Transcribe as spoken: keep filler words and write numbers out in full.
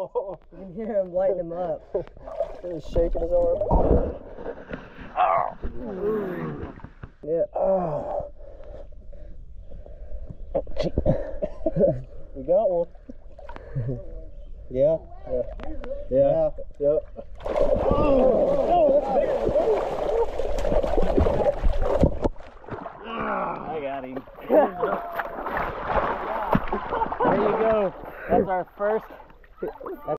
You can hear him lighting him up. He was shaking his arm. Oh. Yeah. Oh. Oh, gee. We got one. Yeah. Yeah. Yeah. Yeah. Oh, oh, that's big. I got him. There you go. That's our first.